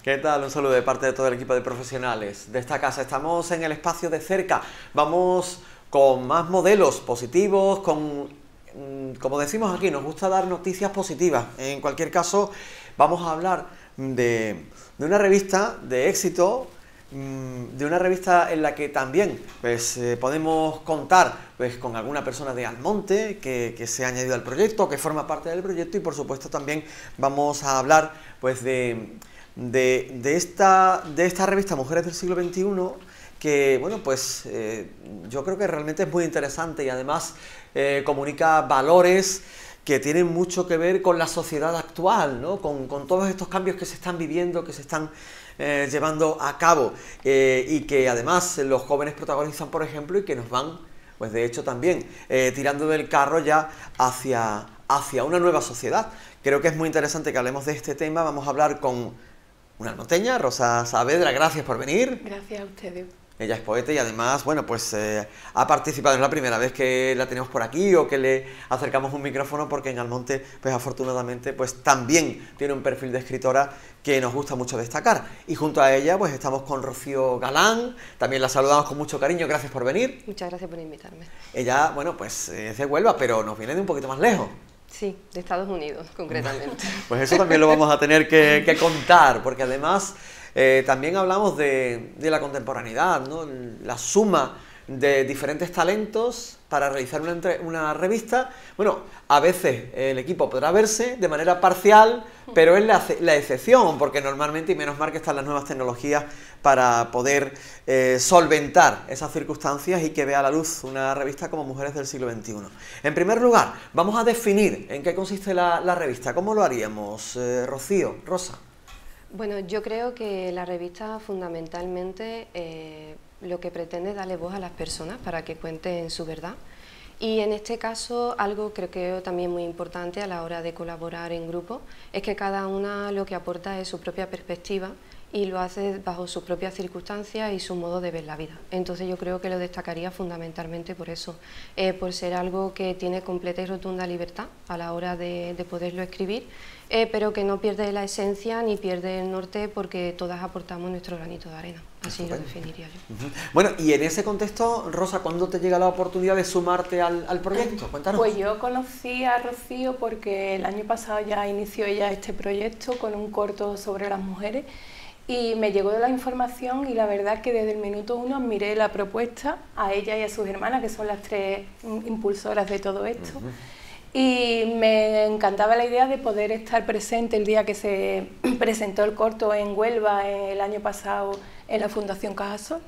¿Qué tal? Un saludo de parte de todo el equipo de profesionales de esta casa. Estamos en el espacio de cerca. Vamos con más modelos positivos, como decimos aquí, nos gusta dar noticias positivas. En cualquier caso, vamos a hablar de una revista de éxito, de una revista en la que también podemos contar con alguna persona de Almonte que se ha añadido al proyecto, que forma parte del proyecto, y por supuesto también vamos a hablar de esta revista Mujeres del siglo XXI, que bueno, yo creo que realmente es muy interesante y además comunica valores que tienen mucho que ver con la sociedad actual, ¿no? Con todos estos cambios que se están viviendo, que se están llevando a cabo, y que además los jóvenes protagonizan, por ejemplo, y que nos van, pues de hecho también, tirando del carro ya hacia una nueva sociedad. Creo que es muy interesante que hablemos de este tema. Vamos a hablar con una almonteña, Rosa Saavedra. Gracias por venir. Gracias a ustedes. Ella es poeta y además, bueno, ha participado, es la primera vez que la tenemos por aquí o que le acercamos un micrófono, porque en Almonte, pues afortunadamente, pues también tiene un perfil de escritora que nos gusta mucho destacar. Y junto a ella, pues estamos con Rocío Galán, también la saludamos con mucho cariño, gracias por venir. Muchas gracias por invitarme. Ella, bueno, pues es de Huelva, pero nos viene de un poquito más lejos. Sí, de Estados Unidos, concretamente. Pues eso también lo vamos a tener que contar, porque además también hablamos de la contemporaneidad, ¿no? La suma de diferentes talentos para realizar una revista. Bueno, a veces el equipo podrá verse de manera parcial, pero es la excepción, porque normalmente, y menos mal que están las nuevas tecnologías para poder solventar esas circunstancias y que vea la luz una revista como Mujeres del siglo XXI. En primer lugar, vamos a definir en qué consiste la revista. ¿Cómo lo haríamos, Rocío, Rosa? Bueno, yo creo que la revista fundamentalmente lo que pretende es darle voz a las personas para que cuenten su verdad. Y en este caso, algo creo que también muy importante a la hora de colaborar en grupo es que cada una lo que aporta es su propia perspectiva y lo hace bajo sus propias circunstancias y su modo de ver la vida. Entonces yo creo que lo destacaría fundamentalmente por eso, por ser algo que tiene completa y rotunda libertad a la hora de poderlo escribir, pero que no pierde la esencia ni pierde el norte, porque todas aportamos nuestro granito de arena. Así lo definiría yo. Bueno, y en ese contexto, Rosa, ¿cuándo te llega la oportunidad de sumarte al proyecto? Cuéntanos. Pues yo conocí a Rocío porque el año pasado ya inició ella este proyecto con un corto sobre las mujeres, y me llegó la información y la verdad que desde el minuto 1 admiré la propuesta, a ella y a sus hermanas, que son las tres impulsoras de todo esto. Y me encantaba la idea de poder estar presente el día que se presentó el corto en Huelva el año pasado en la Fundación Cajasol.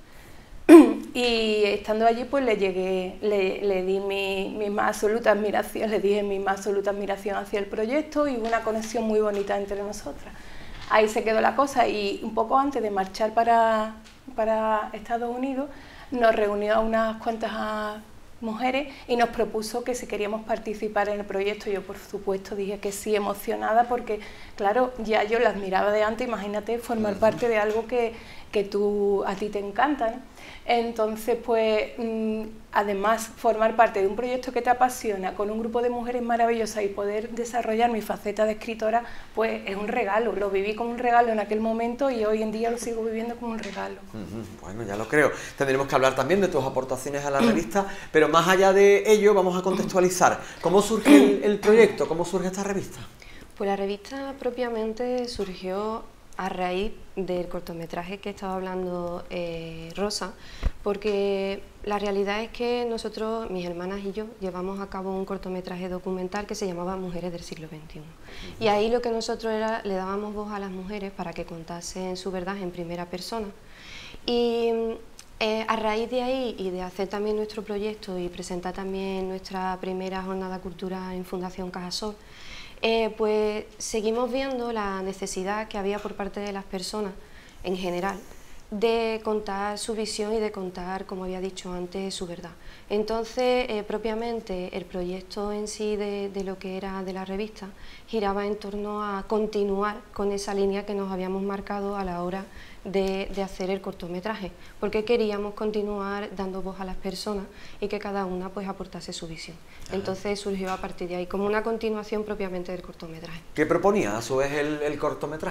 Y estando allí, pues le di mi más absoluta admiración, le dije mi más absoluta admiración hacia el proyecto, y hubo una conexión muy bonita entre nosotras. Ahí se quedó la cosa, y un poco antes de marchar para Estados Unidos nos reunió a unas cuantas mujeres y nos propuso que si queríamos participar en el proyecto. Yo por supuesto dije que sí, emocionada, porque claro, ya yo la admiraba de antes, imagínate formar parte de algo que a ti te encanta, ¿no? Entonces, pues, además, formar parte de un proyecto que te apasiona, con un grupo de mujeres maravillosas, y poder desarrollar mi faceta de escritora, pues es un regalo. Lo viví como un regalo en aquel momento y hoy en día lo sigo viviendo como un regalo. Bueno, ya lo creo. Tendremos que hablar también de tus aportaciones a la revista, pero más allá de ello vamos a contextualizar. ¿Cómo surge el proyecto? ¿Cómo surge esta revista? Pues la revista propiamente surgió a raíz del cortometraje que estaba hablando Rosa, porque la realidad es que nosotros, mis hermanas y yo, llevamos a cabo un cortometraje documental que se llamaba Mujeres del siglo XXI. Y ahí lo que nosotros le dábamos voz a las mujeres para que contasen su verdad en primera persona. Y a raíz de ahí, y de hacer también nuestro proyecto y presentar también nuestra primera jornada cultural en Fundación Cajasol, pues seguimos viendo la necesidad que había por parte de las personas en general de contar su visión y de contar, como había dicho antes, su verdad. Entonces, propiamente, el proyecto en sí de lo que era de la revista giraba en torno a continuar con esa línea que nos habíamos marcado a la hora de hacer el cortometraje, porque queríamos continuar dando voz a las personas y que cada una pues aportase su visión. Entonces surgió a partir de ahí como una continuación propiamente del cortometraje. ¿Qué proponía a su vez el cortometraje?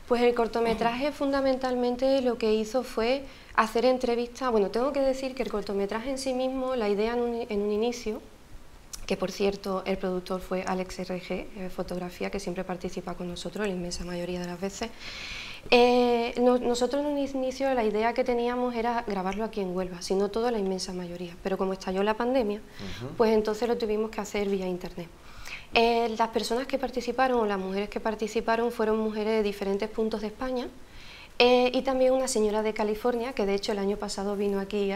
Pues el cortometraje fundamentalmente lo que hizo fue hacer entrevistas. Bueno, tengo que decir que el cortometraje en sí mismo, la idea en un inicio, que por cierto el productor fue Alex RG, fotografía, que siempre participa con nosotros la inmensa mayoría de las veces. Nosotros en un inicio la idea que teníamos era grabarlo aquí en Huelva, si no todo, la inmensa mayoría, pero como estalló la pandemia, pues entonces lo tuvimos que hacer vía internet. Las personas que participaron, o las mujeres que participaron, fueron mujeres de diferentes puntos de España, y también una señora de California, que de hecho el año pasado vino aquí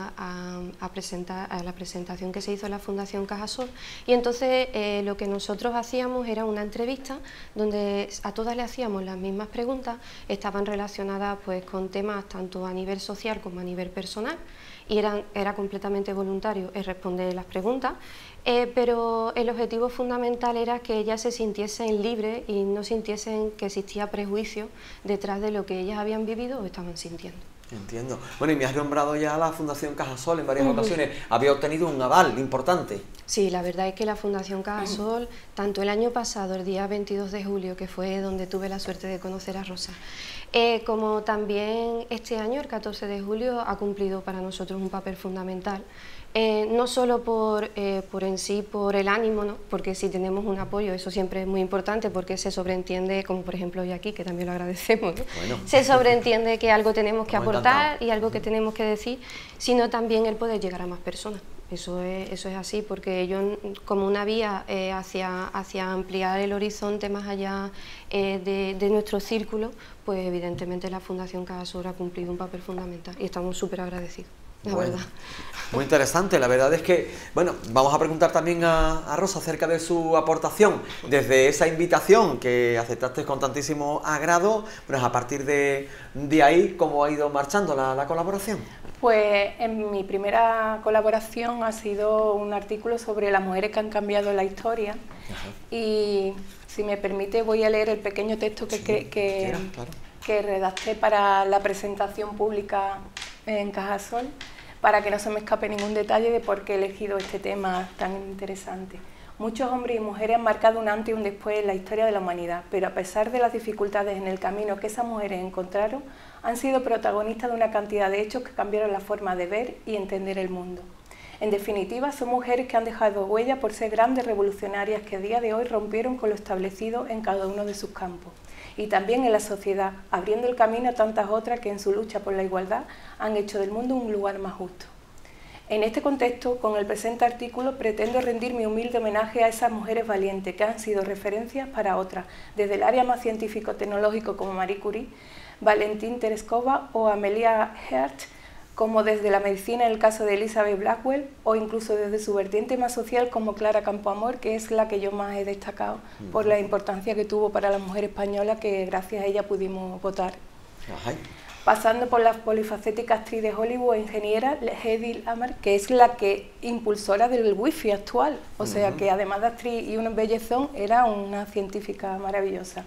a presentar a la presentación que se hizo en la Fundación Cajasol, y entonces lo que nosotros hacíamos era una entrevista donde a todas le hacíamos las mismas preguntas, estaban relacionadas pues con temas tanto a nivel social como a nivel personal, y era completamente voluntario el responder las preguntas, pero el objetivo fundamental era que ellas se sintiesen libres y no sintiesen que existía prejuicio detrás de lo que ellas habían vivido o estaban sintiendo. Entiendo. Bueno, y me has nombrado ya la Fundación Cajasol en varias ocasiones. ¿Había obtenido un aval importante? Sí, la verdad es que la Fundación Cajasol, tanto el año pasado, el día 22 de julio, que fue donde tuve la suerte de conocer a Rosa, como también este año, el 14 de julio, ha cumplido para nosotros un papel fundamental. No solo por en sí, por el ánimo, ¿no? Porque si tenemos un apoyo, eso siempre es muy importante, porque se sobreentiende, como por ejemplo hoy aquí, que también lo agradecemos, ¿no? Bueno. Se sobreentiende que algo tenemos que aportar y algo que tenemos que decir, sino también el poder llegar a más personas. Eso es así, porque ellos, como una vía hacia ampliar el horizonte más allá de nuestro círculo, pues evidentemente la Fundación Cajasol ha cumplido un papel fundamental y estamos súper agradecidos. La verdad. Muy interesante, la verdad es que, bueno, vamos a preguntar también a Rosa acerca de su aportación, desde esa invitación que aceptaste con tantísimo agrado, pues a partir de ahí, ¿cómo ha ido marchando la colaboración? Pues en mi primera colaboración ha sido un artículo sobre las mujeres que han cambiado la historia. Y si me permite voy a leer el pequeño texto que redacté para la presentación pública en Cajasol, para que no se me escape ningún detalle de por qué he elegido este tema tan interesante. Muchos hombres y mujeres han marcado un antes y un después en la historia de la humanidad, pero a pesar de las dificultades en el camino que esas mujeres encontraron, han sido protagonistas de una cantidad de hechos que cambiaron la forma de ver y entender el mundo. En definitiva, son mujeres que han dejado huella por ser grandes revolucionarias que a día de hoy rompieron con lo establecido en cada uno de sus campos. Y también en la sociedad, abriendo el camino a tantas otras que en su lucha por la igualdad han hecho del mundo un lugar más justo. En este contexto, con el presente artículo, pretendo rendir mi humilde homenaje a esas mujeres valientes que han sido referencias para otras, desde el área más científico-tecnológico como Marie Curie, Valentín Tereskova o Amelia Earhart, como desde la medicina en el caso de Elizabeth Blackwell, o incluso desde su vertiente más social como Clara Campoamor, que es la que yo más he destacado por la importancia que tuvo para la mujer española, que gracias a ella pudimos votar. Ajá. Pasando por la polifacética actriz de Hollywood e ingeniera Hedy Lamarr, que es la que impulsora del wifi actual, o sea que además de actriz y un bellezón, era una científica maravillosa.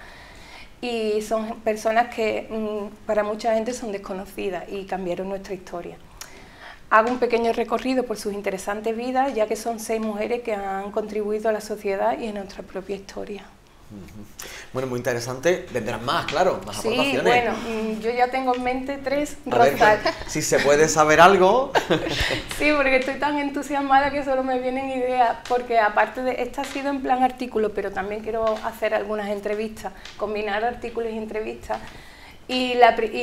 Y son personas que para mucha gente son desconocidas y cambiaron nuestra historia. Hago un pequeño recorrido por sus interesantes vidas, ya que son 6 mujeres que han contribuido a la sociedad y a nuestra propia historia. Bueno, muy interesante. Vendrán más, claro, más aportaciones. Sí, bueno, yo ya tengo en mente 3. A ver, pues, si se puede saber algo. Sí, porque estoy tan entusiasmada que solo me vienen ideas, porque aparte de, esta ha sido en plan artículo, pero también quiero hacer algunas entrevistas, combinar artículos y entrevistas. Y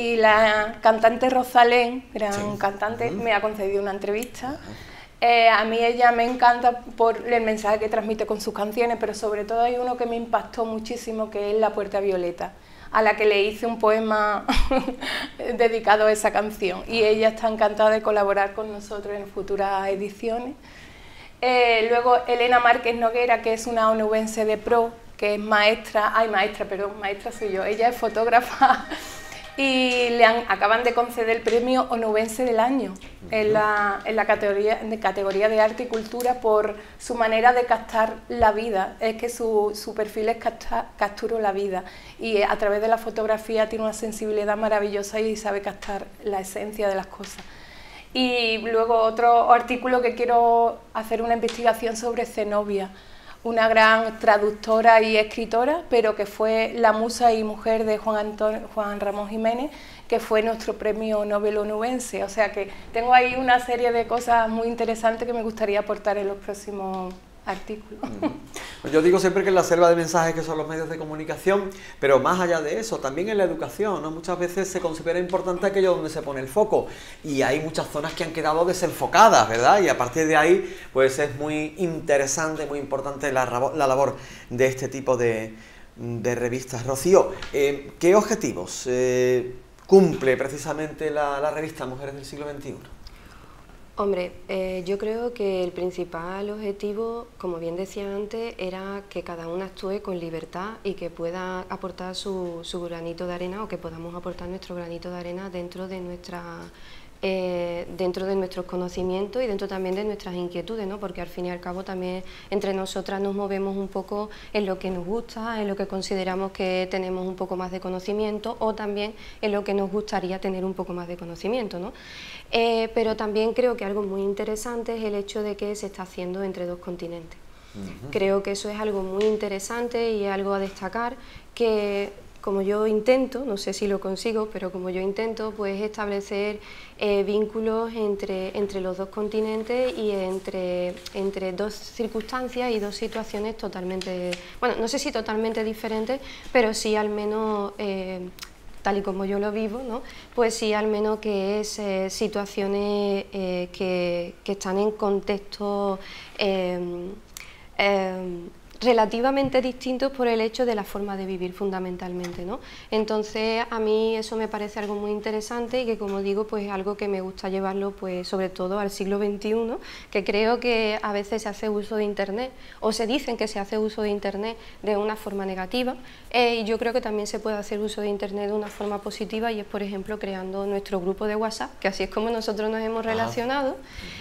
la cantante Rosalén, gran cantante, me ha concedido una entrevista. A mí ella me encanta por el mensaje que transmite con sus canciones, pero sobre todo hay uno que me impactó muchísimo, que es La Puerta Violeta, a la que le hice un poema dedicado a esa canción, y ella está encantada de colaborar con nosotros en futuras ediciones. Luego Elena Márquez Noguera, que es una onubense de pro, que es maestra soy yo, ella es fotógrafa y acaban de conceder el premio Onubense del Año en la categoría de arte y cultura por su manera de captar la vida. Es que su perfil es capturo la vida, y a través de la fotografía tiene una sensibilidad maravillosa y sabe captar la esencia de las cosas. Y luego otro artículo que quiero hacer una investigación sobre Zenobia, una gran traductora y escritora, pero que fue la musa y mujer de Juan Ramón Jiménez, que fue nuestro premio Nobel onubense. O sea que tengo ahí una serie de cosas muy interesantes que me gustaría aportar en los próximos artículos. Yo digo siempre que en la selva de mensajes que son los medios de comunicación, pero más allá de eso, también en la educación, ¿no? Muchas veces se considera importante aquello donde se pone el foco y hay muchas zonas que han quedado desenfocadas, ¿verdad? Y a partir de ahí, pues es muy interesante, muy importante la labor de este tipo de revistas. Rocío, ¿qué objetivos cumple precisamente la revista Mujeres del siglo XXI? Hombre, yo creo que el principal objetivo, como bien decía antes, era que cada una actúe con libertad y que pueda aportar su granito de arena, o que podamos aportar nuestro granito de arena dentro de nuestros conocimientos y dentro también de nuestras inquietudes, ¿no? Porque al fin y al cabo también entre nosotras nos movemos un poco en lo que nos gusta, en lo que consideramos que tenemos un poco más de conocimiento, o también en lo que nos gustaría tener un poco más de conocimiento, ¿no? Pero también creo que algo muy interesante es el hecho de que se está haciendo entre dos continentes. Creo que eso es algo muy interesante y algo a destacar, que como yo intento, no sé si lo consigo, pero como yo intento, pues establecer vínculos entre los dos continentes y entre dos circunstancias y dos situaciones totalmente, bueno, no sé si totalmente diferentes, pero sí al menos tal y como yo lo vivo, ¿no? Pues sí al menos que es situaciones que están en contextos relativamente distintos por el hecho de la forma de vivir fundamentalmente, ¿no? Entonces a mí eso me parece algo muy interesante y que, como digo, pues algo que me gusta llevarlo pues sobre todo al siglo XXI, que creo que a veces se hace uso de Internet, o se dicen que se hace uso de Internet de una forma negativa, y yo creo que también se puede hacer uso de Internet de una forma positiva, y es, por ejemplo, creando nuestro grupo de WhatsApp, que así es como nosotros nos hemos relacionado.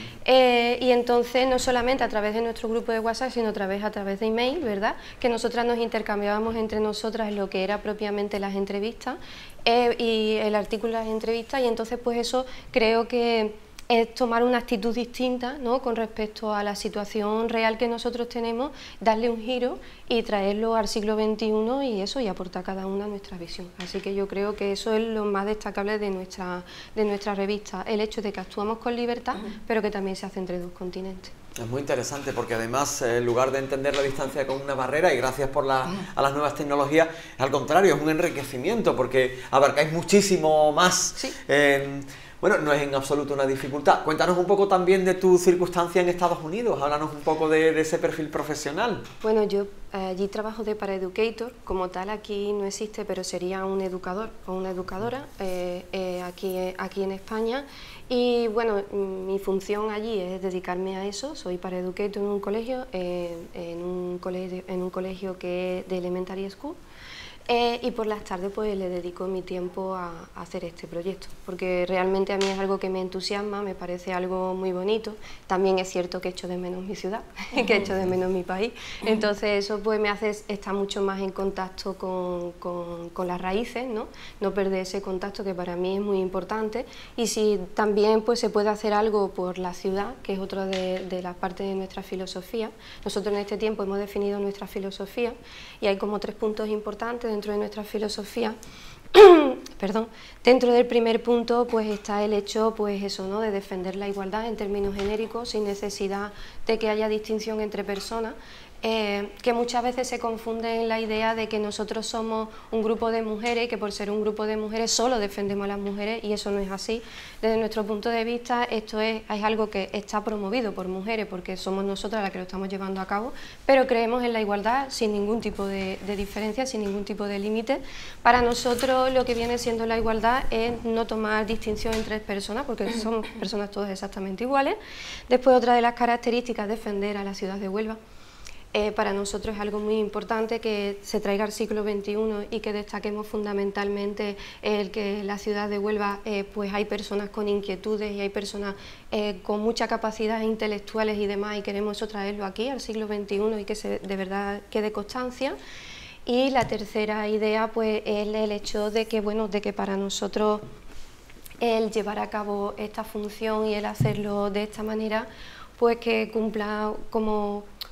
Y entonces no solamente a través de nuestro grupo de WhatsApp, sino a través de email, ¿verdad? Que nosotras nos intercambiábamos entre nosotras lo que era propiamente las entrevistas y el artículo de las entrevistas, y entonces pues eso creo que es tomar una actitud distinta, ¿no? Con respecto a la situación real que nosotros tenemos, darle un giro y traerlo al siglo XXI y eso, y aportar cada una nuestra visión. Así que yo creo que eso es lo más destacable de nuestra revista, el hecho de que actuamos con libertad, pero que también se hace entre dos continentes. Es muy interesante porque además, en lugar de entender la distancia como una barrera, y gracias a las nuevas tecnologías, al contrario, es un enriquecimiento porque abarcáis muchísimo más. Sí. Bueno, no es en absoluto una dificultad. Cuéntanos un poco también de tu circunstancia en Estados Unidos, háblanos un poco de ese perfil profesional. Bueno, yo allí trabajo de paraeducator, como tal aquí no existe, pero sería un educador o una educadora aquí en España, y bueno, mi función allí es dedicarme a eso. Soy paraeducator en un colegio, en un colegio que es de Elementary School. Y por las tardes pues le dedico mi tiempo a hacer este proyecto, porque realmente a mí es algo que me entusiasma, me parece algo muy bonito. También es cierto que echo de menos mi ciudad, que echo de menos mi país, entonces eso pues me hace estar mucho más en contacto con las raíces, no perder ese contacto que para mí es muy importante. Y si también pues se puede hacer algo por la ciudad, que es otra de las partes de nuestra filosofía. Nosotros en este tiempo hemos definido nuestra filosofía y hay como 3 puntos importantes dentro de nuestra filosofía. Perdón. Dentro del primer punto pues está el hecho pues eso, ¿no? De defender la igualdad en términos genéricos, sin necesidad de que haya distinción entre personas, que muchas veces se confunde en la idea de que nosotros somos un grupo de mujeres y que por ser un grupo de mujeres solo defendemos a las mujeres, y eso no es así. Desde nuestro punto de vista esto es algo que está promovido por mujeres porque somos nosotras las que lo estamos llevando a cabo, pero creemos en la igualdad sin ningún tipo de diferencia, sin ningún tipo de límite. Para nosotros lo que viene siendo la igualdad es no tomar distinción entre personas, porque somos personas todas exactamente iguales. Después, otra de las características es defender a la ciudad de Huelva. Para nosotros es algo muy importante que se traiga al siglo XXI y que destaquemos fundamentalmente el que en la ciudad de Huelva pues hay personas con inquietudes y hay personas con mucha capacidad intelectuales y demás, y queremos eso traerlo aquí al siglo XXI y que de verdad quede constancia. Y la tercera idea pues es el hecho de que, bueno, de que para nosotros el llevar a cabo esta función y el hacerlo de esta manera pues que cumpla como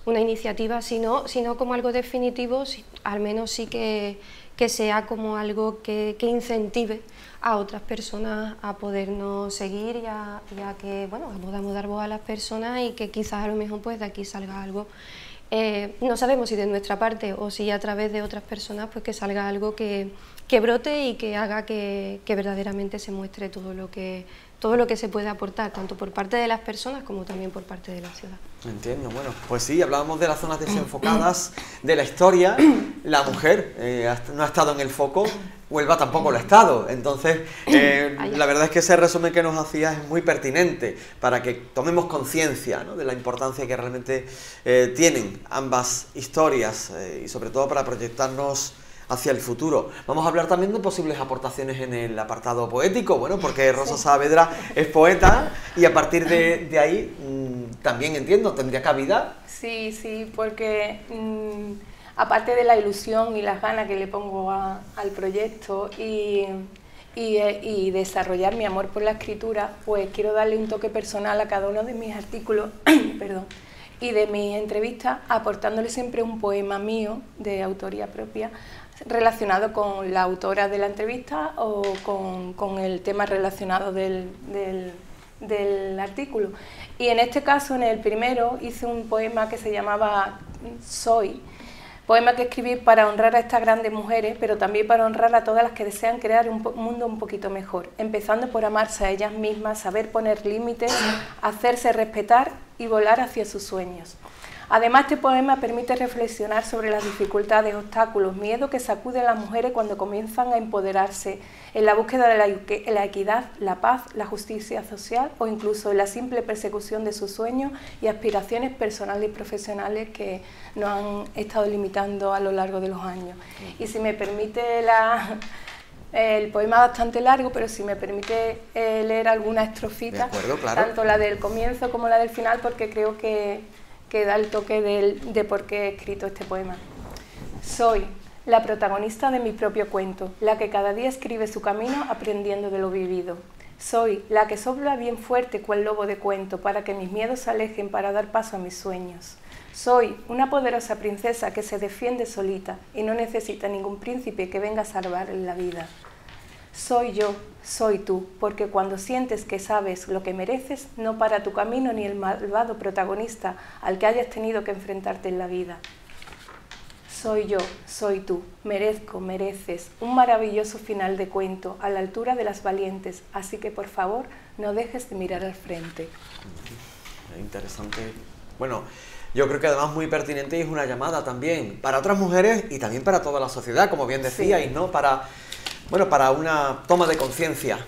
una iniciativa, sino como algo definitivo, al menos sí que sea como algo que incentive a otras personas a podernos seguir y a que, bueno, podamos dar voz a las personas y que quizás a lo mejor pues de aquí salga algo. No sabemos si de nuestra parte o si a través de otras personas, pues que salga algo que brote y que haga que verdaderamente se muestre todo lo que se puede aportar, tanto por parte de las personas como también por parte de la ciudad. Entiendo, bueno, pues sí, hablábamos de las zonas desenfocadas, de la historia, la mujer no ha estado en el foco, Huelva tampoco lo ha estado, entonces la verdad es que ese resumen que nos hacías es muy pertinente para que tomemos conciencia, ¿no?, de la importancia que realmente tienen ambas historias y sobre todo para proyectarnos hacia el futuro. Vamos a hablar también de posibles aportaciones en el apartado poético, bueno, porque Rosa Saavedra es poeta y a partir de ahí también entiendo, ¿tendría cabida? Sí, porque aparte de la ilusión y las ganas que le pongo al proyecto y desarrollar mi amor por la escritura, pues quiero darle un toque personal a cada uno de mis artículos perdón, y de mis entrevistas, aportándole siempre un poema mío de autoría propia relacionado con la autora de la entrevista o con el tema relacionado del artículo. Y en este caso, en el primero, hice un poema que se llamaba Soy, poema que escribí para honrar a estas grandes mujeres, pero también para honrar a todas las que desean crear un mundo un poquito mejor, empezando por amarse a ellas mismas, saber poner límites, hacerse respetar y volar hacia sus sueños. Además, este poema permite reflexionar sobre las dificultades, obstáculos, miedo que sacuden a las mujeres cuando comienzan a empoderarse en la búsqueda de la equidad, la paz, la justicia social o incluso en la simple persecución de sus sueños y aspiraciones personales y profesionales que nos han estado limitando a lo largo de los años. Y si me permite el poema es bastante largo, pero si me permite leer alguna estrofita, de acuerdo, claro, tanto la del comienzo como la del final, porque creo que da el toque de por qué he escrito este poema. Soy la protagonista de mi propio cuento, la que cada día escribe su camino aprendiendo de lo vivido. Soy la que sopla bien fuerte cual lobo de cuento para que mis miedos se alejen para dar paso a mis sueños. Soy una poderosa princesa que se defiende solita y no necesita ningún príncipe que venga a salvarle la vida. Soy yo, soy tú, porque cuando sientes que sabes lo que mereces, no para tu camino ni el malvado protagonista al que hayas tenido que enfrentarte en la vida. Soy yo, soy tú, merezco, mereces un maravilloso final de cuento a la altura de las valientes, así que por favor no dejes de mirar al frente. Interesante. Bueno, yo creo que además muy pertinente y es una llamada también para otras mujeres y también para toda la sociedad, como bien decíais, ¿no? Para una toma de conciencia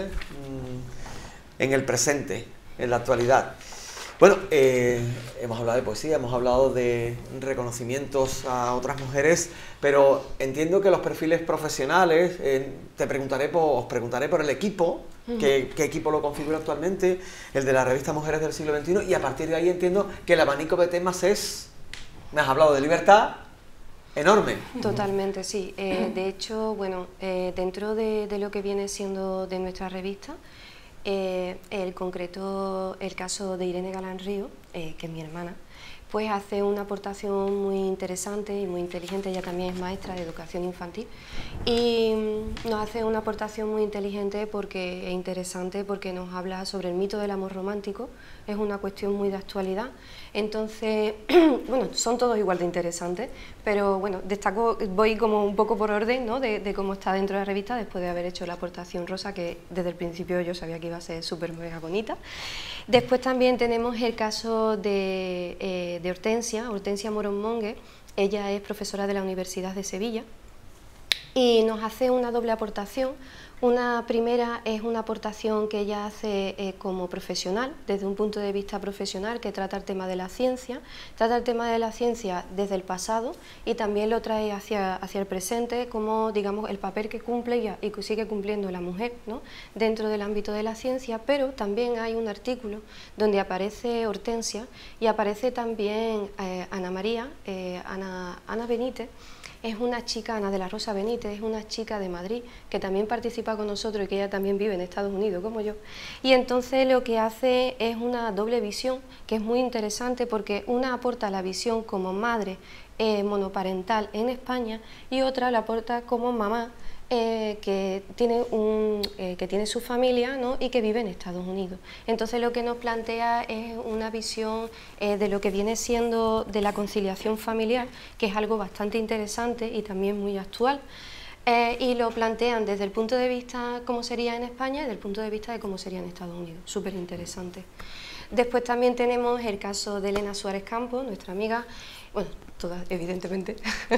en el presente, en la actualidad. Bueno, hemos hablado de poesía, hemos hablado de reconocimientos a otras mujeres, pero entiendo que los perfiles profesionales, os preguntaré por el equipo, ¿qué equipo lo configura actualmente? El de la revista Mujeres del Siglo XXI, y a partir de ahí entiendo que el abanico de temas me has hablado de libertad, enorme. Totalmente, sí. De hecho, bueno, dentro de lo que viene siendo de nuestra revista, el caso de Irene Galán Río, que es mi hermana, pues hace una aportación muy interesante y muy inteligente. Ella también es maestra de educación infantil y nos hace una aportación muy inteligente e interesante porque nos habla sobre el mito del amor romántico. Es una cuestión muy de actualidad. Entonces, bueno, son todos igual de interesantes, pero bueno, voy como un poco por orden, ¿no?, de cómo está dentro de la revista después de haber hecho la aportación Rosa, que desde el principio yo sabía que iba a ser súper mega bonita. Después también tenemos el caso de Hortensia Morón Monge. Ella es profesora de la Universidad de Sevilla y nos hace una doble aportación. Una primera es una aportación que ella hace como profesional, desde un punto de vista profesional, que trata el tema de la ciencia, desde el pasado y también lo trae hacia el presente, como digamos el papel que cumple y que sigue cumpliendo la mujer, ¿no?, dentro del ámbito de la ciencia. Pero también hay un artículo donde aparece Hortensia y aparece también Ana Benítez, es una chica, Ana de la Rosa Benítez, es una chica de Madrid que también participa con nosotros y que ella también vive en Estados Unidos como yo. Y entonces lo que hace es una doble visión que es muy interesante porque una aporta la visión como madre monoparental en España y otra la aporta como mamá que tiene su familia, ¿no? Y que vive en Estados Unidos. Entonces lo que nos plantea es una visión de lo que viene siendo de la conciliación familiar, que es algo bastante interesante y también muy actual. Y lo plantean desde el punto de vista cómo sería en España y desde el punto de vista de cómo sería en Estados Unidos. Súper interesante. Después también tenemos el caso de Elena Suárez Campos, nuestra amiga, bueno, todas evidentemente.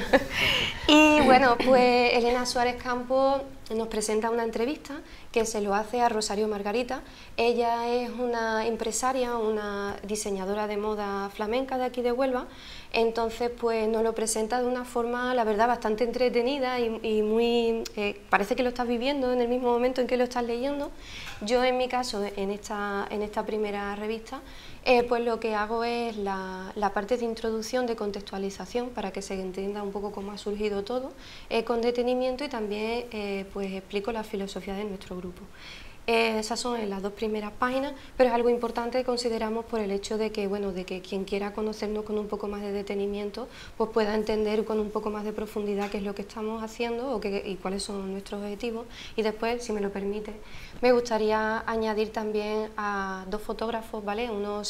Y bueno, pues Elena Suárez Campos nos presenta una entrevista que se lo hace a Rosario Margarita. Ella es una empresaria, una diseñadora de moda flamenca de aquí de Huelva. Entonces pues nos lo presenta de una forma, la verdad, bastante entretenida y muy... parece que lo estás viviendo en el mismo momento en que lo estás leyendo. Yo en mi caso, en esta primera revista, pues lo que hago es la parte de introducción, de contextualización, para que se entienda un poco cómo ha surgido todo, con detenimiento, y también pues explico la filosofía de nuestro grupo. Esas son las dos primeras páginas, pero es algo importante que consideramos por el hecho de que, bueno, de que quien quiera conocernos con un poco más de detenimiento, pues pueda entender con un poco más de profundidad qué es lo que estamos haciendo y cuáles son nuestros objetivos. Y después, si me lo permite, me gustaría añadir también a dos fotógrafos, ¿vale? Una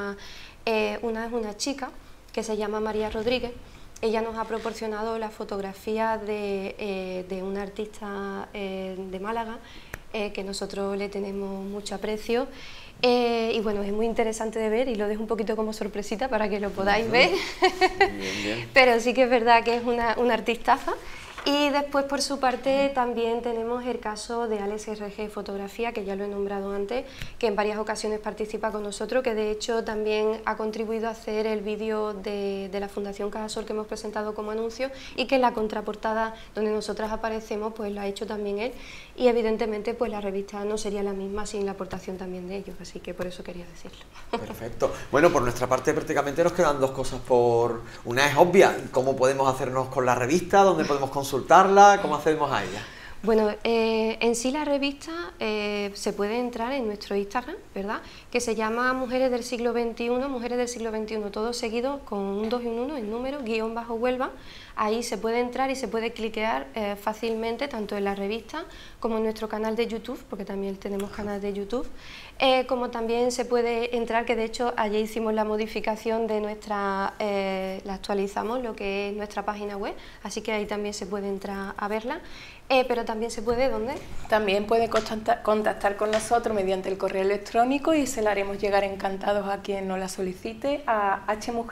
es una chica que se llama María Rodríguez. Ella nos ha proporcionado la fotografía de una artista de Málaga, que nosotros le tenemos mucho aprecio, y bueno, es muy interesante de ver y lo dejo un poquito como sorpresita para que lo podáis ver. Bien. Pero sí que es verdad que es una artistaza. Y después, por su parte, también tenemos el caso de Alex RG Fotografía, que ya lo he nombrado antes, que en varias ocasiones participa con nosotros, que de hecho también ha contribuido a hacer el vídeo de la Fundación Cajasol que hemos presentado como anuncio, y que en la contraportada donde nosotras aparecemos, pues lo ha hecho también él, y evidentemente pues la revista no sería la misma sin la aportación también de ellos, así que por eso quería decirlo. Perfecto. Bueno, por nuestra parte prácticamente nos quedan dos cosas por... Una es obvia, ¿cómo podemos hacernos con la revista? ¿Dónde podemos consultarla? ¿Cómo hacemos a ella? Bueno, en sí la revista se puede entrar en nuestro Instagram, ¿verdad? Que se llama Mujeres del Siglo XXI, Mujeres del Siglo XXI, todo seguido con un 2 y un 1 en número, _Huelva. Ahí se puede entrar y se puede cliquear fácilmente, tanto en la revista como en nuestro canal de YouTube, porque también tenemos canal de YouTube, como también se puede entrar, que de hecho ayer hicimos la modificación de la actualizamos, lo que es nuestra página web, así que ahí también se puede entrar a verla. Pero también se puede, ¿dónde? También puede contactar con nosotros mediante el correo electrónico y se la haremos llegar encantados a quien nos la solicite a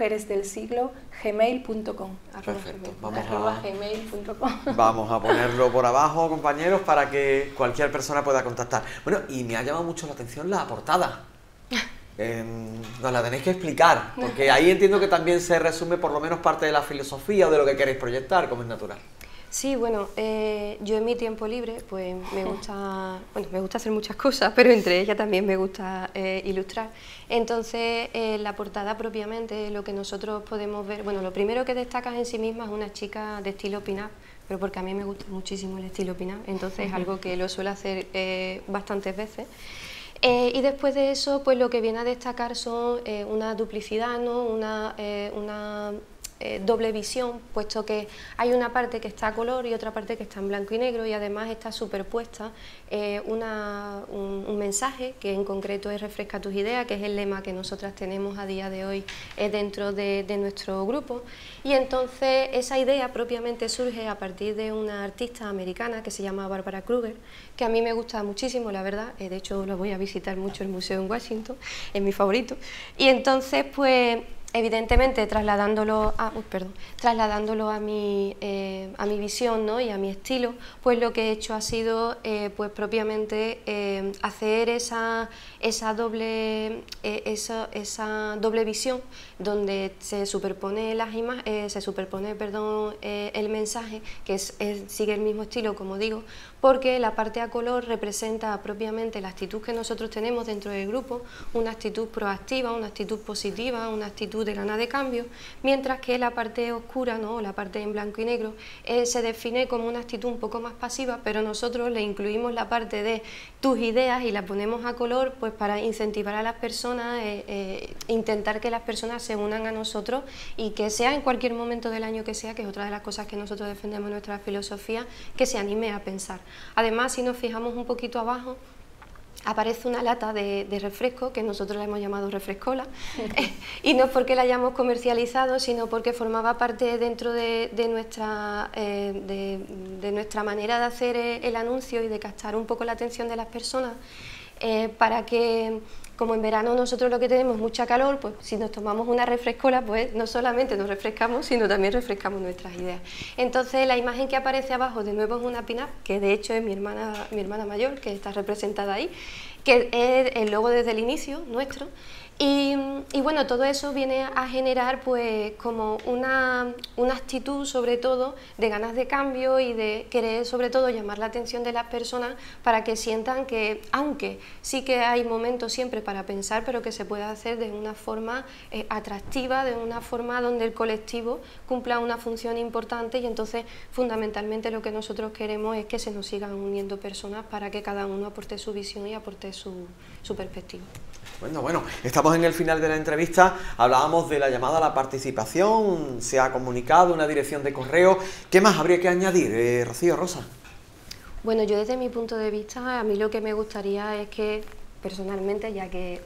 hmujeresdelsiglo@gmail.com. Perfecto. @gmail.com. Vamos a ponerlo por abajo, compañeros, para que cualquier persona pueda contactar. Bueno, y me ha llamado mucho la atención la portada. Nos la tenéis que explicar, porque ahí entiendo que también se resume por lo menos parte de la filosofía o de lo que queréis proyectar, como es natural. Sí, bueno, yo en mi tiempo libre pues me gusta hacer muchas cosas, pero entre ellas también me gusta ilustrar. Entonces, la portada propiamente, lo que nosotros podemos ver, bueno, lo primero que destaca en sí misma es una chica de estilo pin-up, pero porque a mí me gusta muchísimo el estilo pin-up, entonces es algo que lo suelo hacer bastantes veces. Y después de eso, pues lo que viene a destacar son una duplicidad, ¿no? Una doble visión, puesto que hay una parte que está a color y otra parte que está en blanco y negro, y además está superpuesta un mensaje que en concreto es Refresca tus ideas, que es el lema que nosotras tenemos a día de hoy dentro de nuestro grupo. Y entonces esa idea propiamente surge a partir de una artista americana que se llama Barbara Kruger, que a mí me gusta muchísimo, la verdad. De hecho lo voy a visitar mucho el museo en Washington, es mi favorito. Y entonces pues evidentemente trasladándolo a mi visión, ¿no? Y a mi estilo, pues lo que he hecho ha sido pues propiamente hacer esa doble visión, donde se superpone el mensaje, que sigue el mismo estilo, como digo, porque la parte a color representa propiamente la actitud que nosotros tenemos dentro del grupo, una actitud proactiva, una actitud positiva, una actitud de ganas de cambio, mientras que la parte oscura, ¿no?, la parte en blanco y negro, se define como una actitud un poco más pasiva, pero nosotros le incluimos la parte de tus ideas y la ponemos a color, pues para incentivar a las personas, intentar que las personas se unan a nosotros y que sea en cualquier momento del año que sea, que es otra de las cosas que nosotros defendemos en nuestra filosofía, que se anime a pensar. Además, si nos fijamos un poquito abajo, aparece una lata de refresco, que nosotros la hemos llamado refrescola, y no es porque la hayamos comercializado, sino porque formaba parte dentro de nuestra manera de hacer el anuncio y de captar un poco la atención de las personas, para que, como en verano nosotros lo que tenemos es mucha calor, pues si nos tomamos una refrescola, pues no solamente nos refrescamos, sino también refrescamos nuestras ideas. Entonces la imagen que aparece abajo de nuevo es una pin-up, que de hecho es mi hermana mayor, que está representada ahí, que es el logo desde el inicio nuestro. Y bueno, todo eso viene a generar pues como una actitud sobre todo de ganas de cambio y de querer sobre todo llamar la atención de las personas para que sientan que, aunque sí que hay momentos siempre para pensar, pero que se puede hacer de una forma atractiva, de una forma donde el colectivo cumpla una función importante, y entonces fundamentalmente lo que nosotros queremos es que se nos sigan uniendo personas para que cada uno aporte su visión y aporte su perspectiva. Bueno, estamos en el final de la entrevista, hablábamos de la llamada a la participación, se ha comunicado una dirección de correo. ¿Qué más habría que añadir, Rocío, Rosa? Bueno, yo desde mi punto de vista, a mí lo que me gustaría es que personalmente, ya que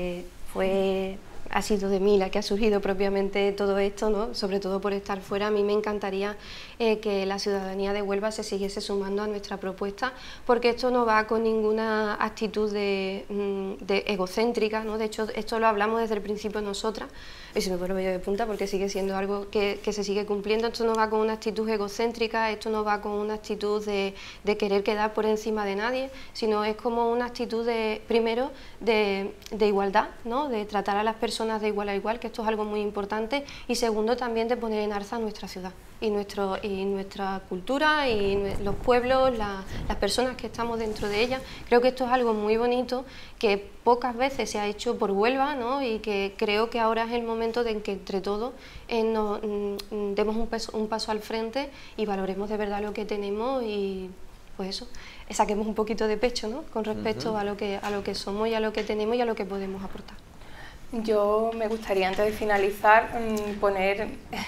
ha sido de mí la que ha surgido propiamente todo esto, ¿no?, sobre todo por estar fuera, a mí me encantaría que la ciudadanía de Huelva se siguiese sumando a nuestra propuesta, porque esto no va con ninguna actitud de egocéntrica, ¿no? De hecho, esto lo hablamos desde el principio nosotras, y se me pone medio de punta porque sigue siendo algo que se sigue cumpliendo. Esto no va con una actitud egocéntrica, esto no va con una actitud de querer quedar por encima de nadie, sino es como una actitud primero de igualdad, ¿no?, de tratar a las personas de igual a igual, que esto es algo muy importante, y segundo también de poner en alza nuestra ciudad y nuestra cultura y los pueblos, las personas que estamos dentro de ella. Creo que esto es algo muy bonito que pocas veces se ha hecho por Huelva, ¿no?, y que creo que ahora es el momento de que entre todos demos un paso al frente y valoremos de verdad lo que tenemos y pues eso, saquemos un poquito de pecho, ¿no?, con respecto a lo que somos y a lo que tenemos y a lo que podemos aportar. Yo me gustaría, antes de finalizar, poner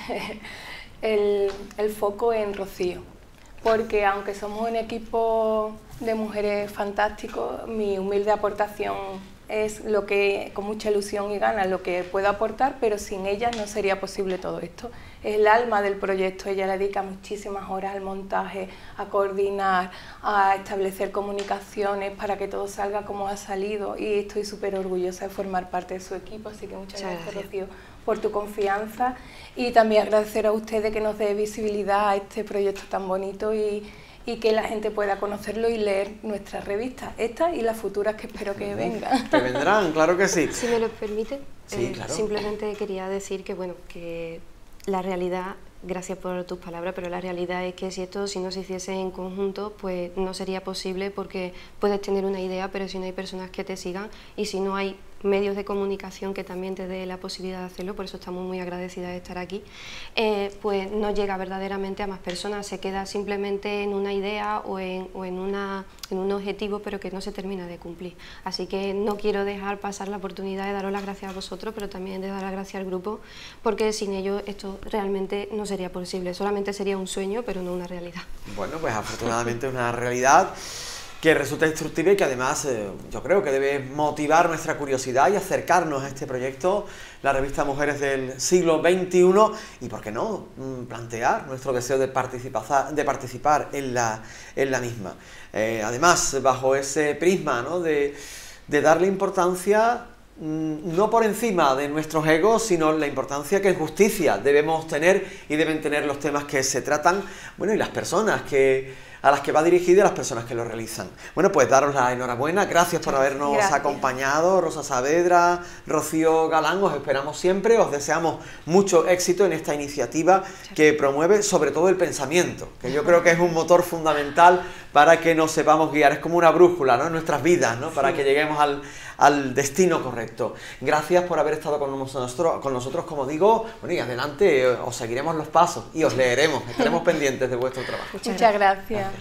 el foco en Rocío, porque aunque somos un equipo de mujeres fantástico, mi humilde aportación es lo que, con mucha ilusión y ganas, lo que puedo aportar, pero sin ella no sería posible todo esto. Es el alma del proyecto, ella le dedica muchísimas horas al montaje, a coordinar, a establecer comunicaciones para que todo salga como ha salido, y estoy súper orgullosa de formar parte de su equipo, así que muchas gracias, Rocío, por tu confianza, y también agradecer a ustedes que nos dé visibilidad a este proyecto tan bonito y que la gente pueda conocerlo y leer nuestras revistas, estas y las futuras que espero que vengan. Que vendrán, claro que sí. Si me lo permite, sí, claro. Simplemente quería decir que, bueno, que la realidad, gracias por tus palabras, pero la realidad es que si no se hiciese en conjunto, pues no sería posible, porque puedes tener una idea, pero si no hay personas que te sigan y si no hay medios de comunicación que también te dé la posibilidad de hacerlo, por eso estamos muy agradecidas de estar aquí, pues no llega verdaderamente a más personas, se queda simplemente en una idea o en un objetivo, pero que no se termina de cumplir. Así que no quiero dejar pasar la oportunidad de daros las gracias a vosotros, pero también de dar las gracias al grupo, porque sin ellos esto realmente no sería posible, solamente sería un sueño, pero no una realidad. Bueno, pues afortunadamente es una realidad que resulta instructiva y que además yo creo que debe motivar nuestra curiosidad y acercarnos a este proyecto, la revista Mujeres del Siglo XXI, y por qué no plantear nuestro deseo de participar en la misma. Además, bajo ese prisma, ¿no?, de darle importancia, no por encima de nuestros egos, sino la importancia que en justicia debemos tener y deben tener los temas que se tratan, bueno, y las personas que a las que va dirigida y a las personas que lo realizan. Bueno, pues daros la enhorabuena, gracias por habernos acompañado, Rosa Saavedra, Rocío Galán, os esperamos siempre, os deseamos mucho éxito en esta iniciativa que promueve sobre todo el pensamiento, que yo creo que es un motor fundamental para que nos sepamos guiar, es como una brújula, ¿no?, en nuestras vidas, ¿no?, para que lleguemos al destino correcto. Gracias por haber estado con nosotros, como digo, bueno, y adelante os seguiremos los pasos y os leeremos, estaremos pendientes de vuestro trabajo. Muchas gracias.